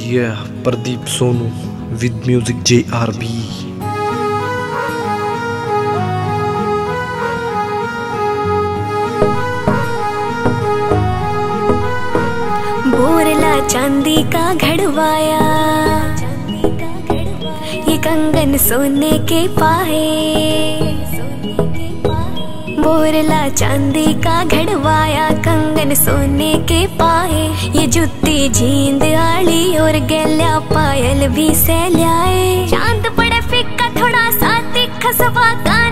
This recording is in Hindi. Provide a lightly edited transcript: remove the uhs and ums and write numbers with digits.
Yeah, Pradeep Sonu with music JRB. Borla चांदी का घड़वाया, ये कंगन सोने के पाए। बोरला चांदी का घड़वाया, कंगन सोने के पाए। ये जुत्ती जींद आली और गैल्या पायल भी सैल्याए। चांद पड़े फिक्का थोड़ा सा तीखा सवा